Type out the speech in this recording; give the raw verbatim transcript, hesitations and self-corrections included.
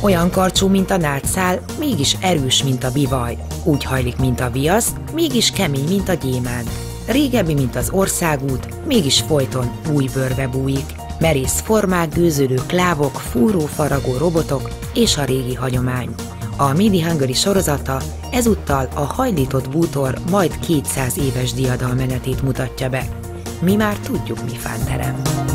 Olyan karcsú, mint a nátszál, mégis erős, mint a bivaj. Úgy hajlik, mint a viasz, mégis kemény, mint a gyémánt. Régebbi, mint az országút, mégis folyton új bőrbe bújik. Merész formák, gőzölő klávok, fúró-faragó robotok és a régi hagyomány. A Midi Hungary sorozata ezúttal a hajlított bútor majd kétszáz éves diadalmenetét mutatja be. Mi már tudjuk, mi fánterem.